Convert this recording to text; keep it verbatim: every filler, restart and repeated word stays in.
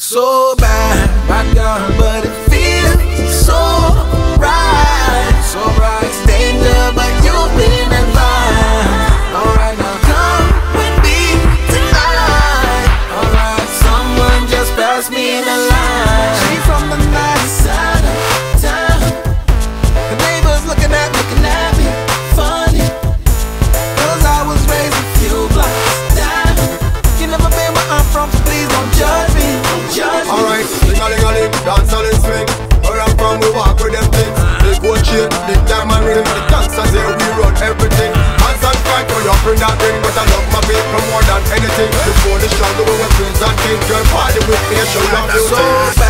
so bad, my God, but it feels so right, so right. It's danger, but you've been advised. Alright, now come with me tonight. Alright, someone just passed me the line. She from the nice side of town. The neighbors looking at, looking at me funny, cause I was raised a few blocks down. You never been where I'm from, so please don't judge me, don't judge me. Alright, ling-a-ling-a-ling, dance all in swing. Where I'm from, we walk with them things. They go chain, the time and rhythm. The dancers here, we run everything. Hands and fight, when you bring that ring. But I love my people more than anything. Before the struggle, we were queens and kings. Girl, party with me, show love you.